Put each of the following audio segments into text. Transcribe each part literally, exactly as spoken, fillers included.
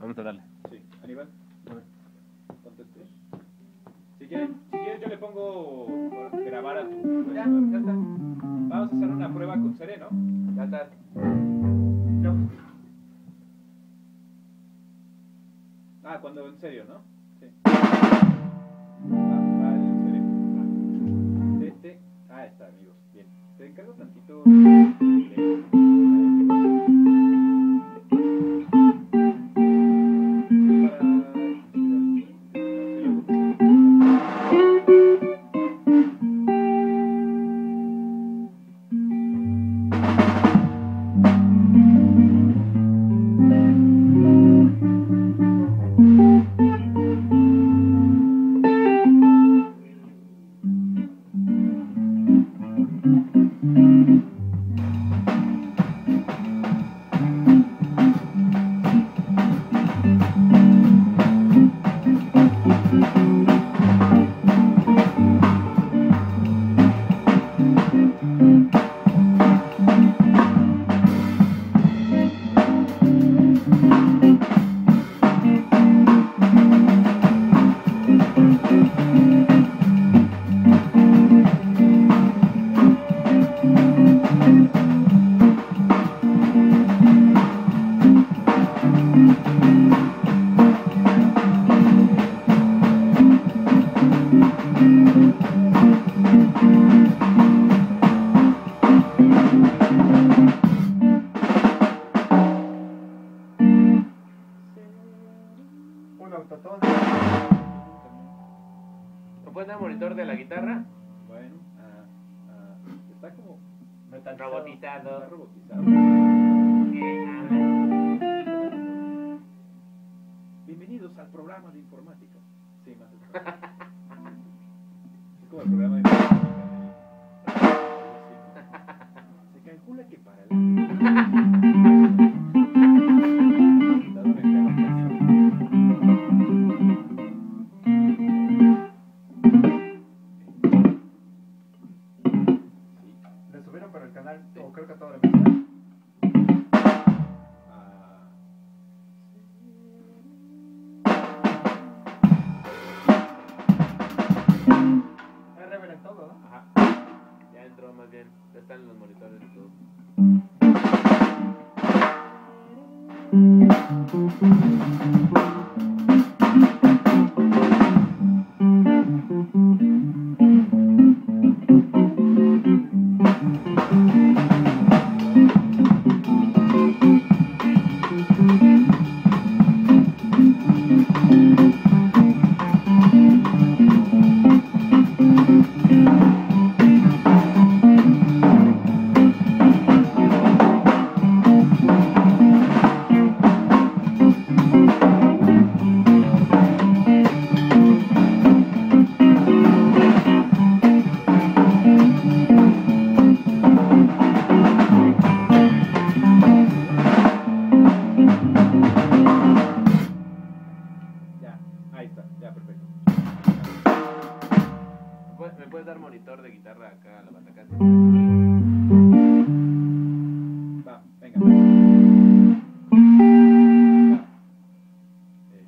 vamos a darle. Sí, Aníbal. Ponte tú. Si quieres, si quieres yo le pongo grabar a tu... Ya, ya está. Vamos a hacer una prueba con Seré, ¿no? Ya está. No. Ah, cuando en serio, ¿no? Sí. Va, va, en serio. Va. Este... Ah, está, amigos. Bien. Te encargo tantito... ¿Me puedes dar monitor de la guitarra? Bueno, ah, ah, está como... Robotizado. Está robotizado. Bienvenidos al programa de informática. Sí, más o menos. Es como el programa de informática. Se calcula que para la... Le subieron para el canal, o creo que a toda la empresa. Hay reverb en todo, ¿no? Ajá. Ya entró más bien. Ya están los monitores y todo. Ahí está, ya, perfecto. ¿Me puedes dar monitor de guitarra acá a la bataca? Va, venga. Va. Eh.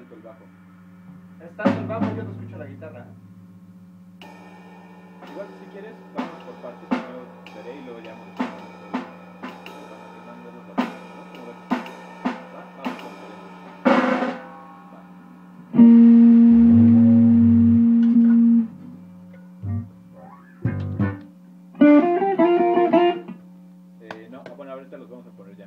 alto el bajo. Está alto el bajo, yo no escucho la guitarra. Igual si quieres, vamos por partes. Primero veré y luego ya vamos a Eh, no, bueno, ahorita los vamos a poner ya.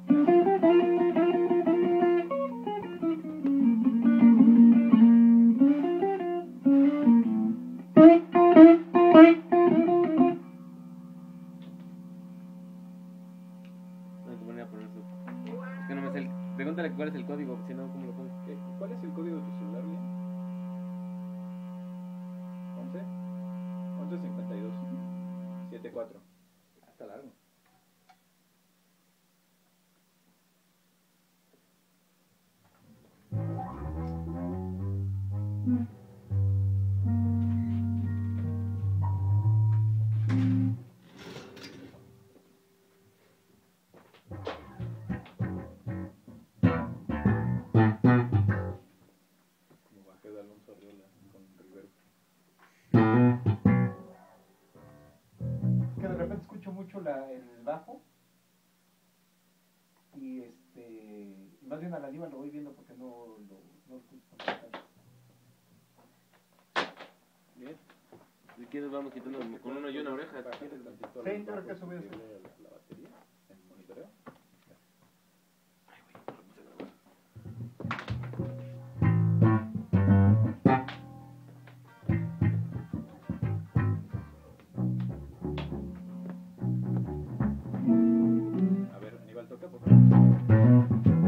Tengo que poner a poner su... Es que no me sé el... Pregúntale cuál es el código, si no, ¿cómo lo pongo? Eh, ¿Cuál es el código de tu celular, Liam? ¿once? once cincuenta y dos setenta y cuatro. Ah, está largo. Como bajé de Alonso Arriola con Rivero. Es que de repente escucho mucho la, el bajo. Y este. Más bien a la diva lo voy viendo porque no lo, no lo escucho tanto. Bien. Si quieres vamos quitando con uno y una oreja. ¿Quieres tantito Sí, los yo creo que bajos eso voy a y hacer. la, la batería en monitoreo? A ver, Aníbal, toca, por favor.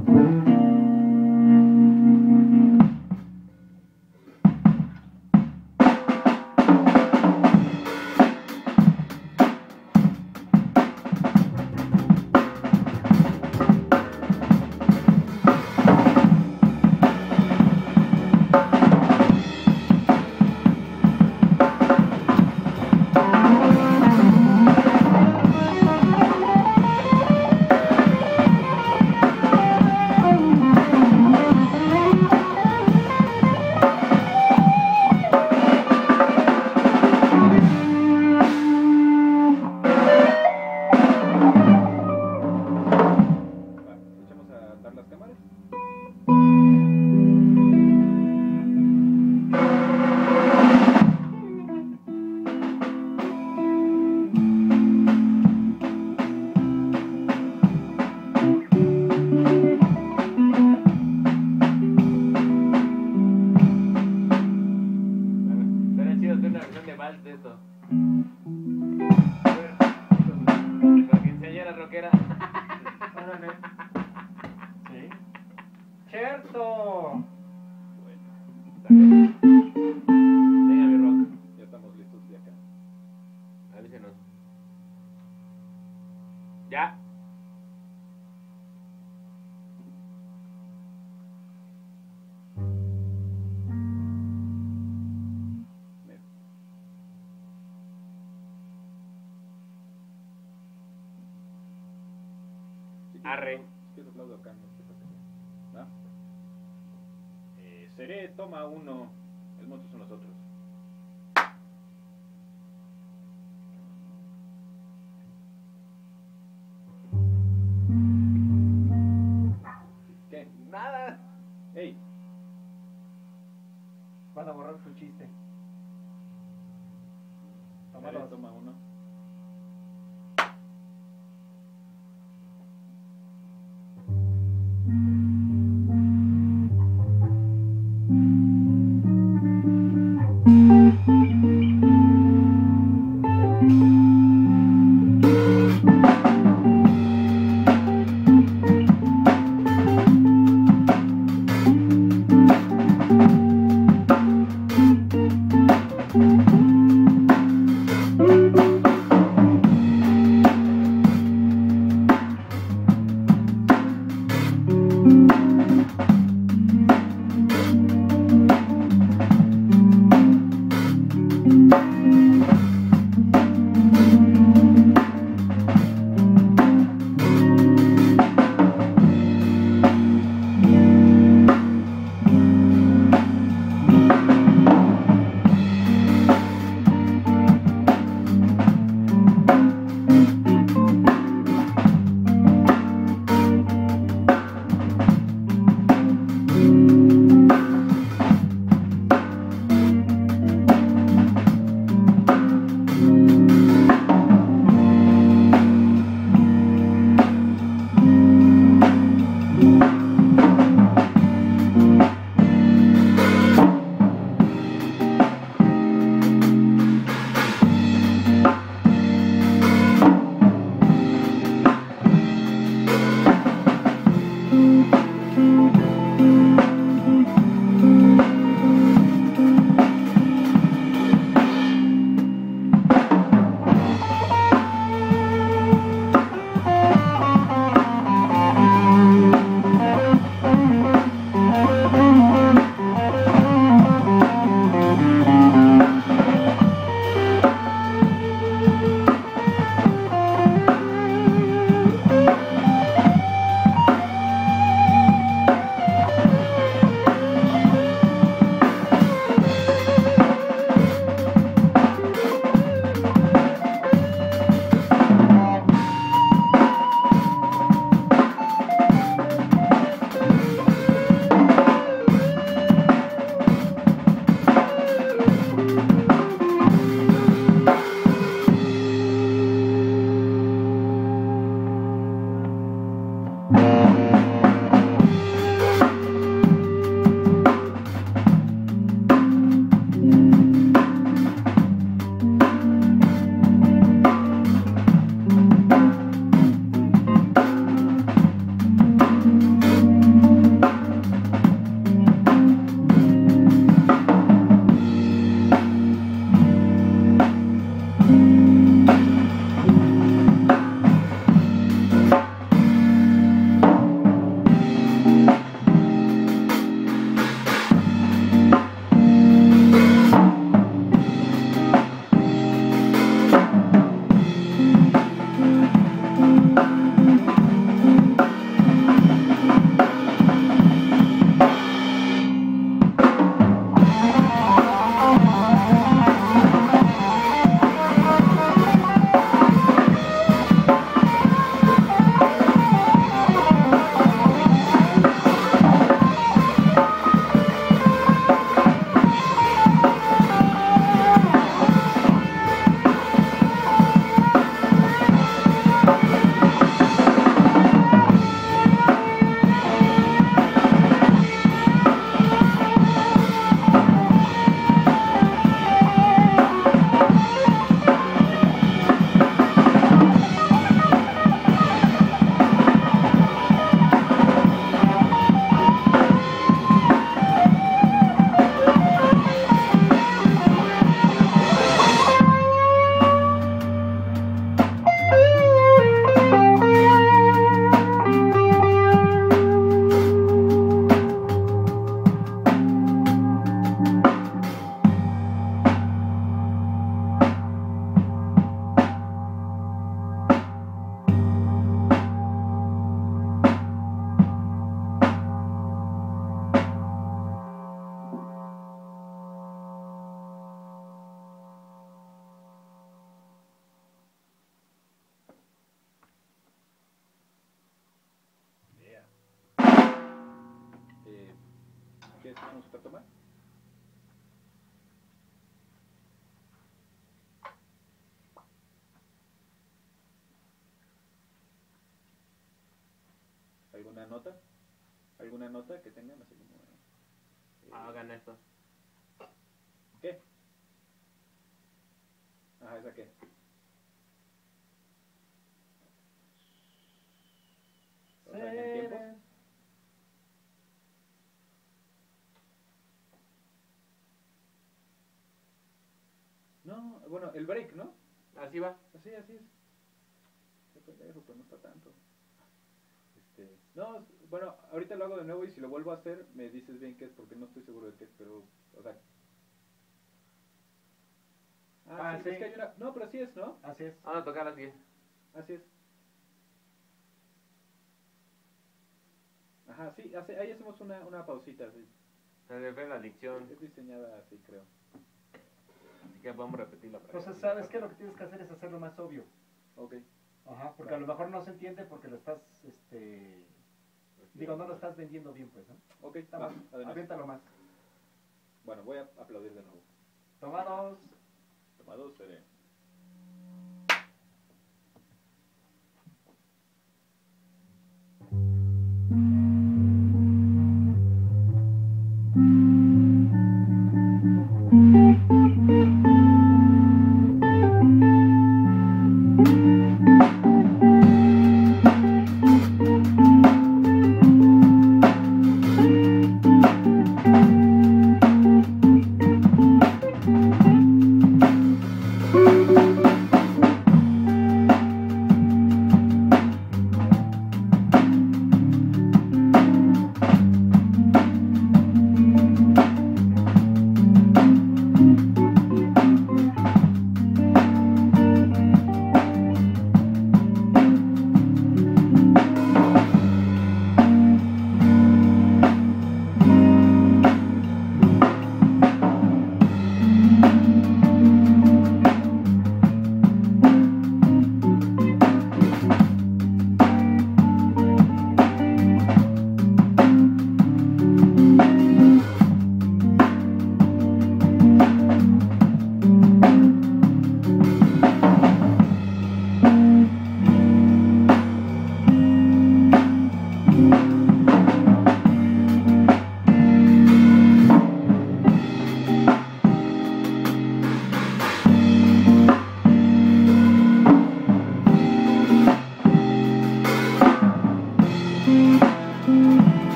Va, echamos a atar las cámaras. Pero chido hacer una versión de vals de esto. A ver, entonces, La quinceañera rockera. órale. Sí. ¡Cierto! Bueno, Venga mi rock. ya estamos listos de acá. Avísenos. Ya. Mira. Si quieres, Arre. Si quieres aplaudo acá, no sé por qué. ¿Va? Eh, seré, toma uno. El monstruo son nosotros. ¿Qué? Nada. ¡Ey! Van a borrar tu chiste. Toma Seré, dos. toma uno. tenemos otra toma. ¿Alguna nota? ¿Alguna nota que tengan así como... eh, Hagan esto. ¿Qué? Ajá, ¿esa qué? O sea, en el tiempo. No, bueno, el break, ¿no? Así va. Así, así es. Qué pendejo, pues no está tanto. Este, no, bueno, ahorita lo hago de nuevo y si lo vuelvo a hacer me dices bien qué es porque no estoy seguro de qué es, pero, o sea... Ah, Ah, sí, sí. es que hay una... No, pero así es, ¿no? Así es. Vamos a tocar así. Así es. Ajá, sí, hace, ahí hacemos una, una pausita, así. Se depende la dicción. Es diseñada así, creo. Así que podemos repetirla. para Entonces, que- ¿sabes qué? Lo que tienes que hacer es hacerlo más obvio. Ok. Ajá, porque a lo mejor no se entiende porque lo estás, este... Digo, no lo estás vendiendo bien, pues, ¿no? Ok, Está va, más, adelante. aviéntalo más. Bueno, voy a aplaudir de nuevo. Tomados. Tomado, seré. Thank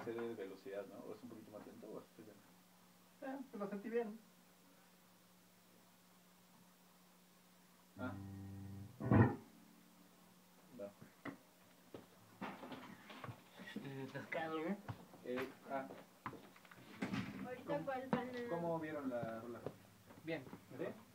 pasé de velocidad, ¿no? ¿O es un poquito más lento o estoy bien? Eh, pues lo sentí bien. Ah. No. Pescado, ¿no? Eh, ah, Ahorita cuál van a... ¿cómo vieron la rola? Bien. ¿Sí?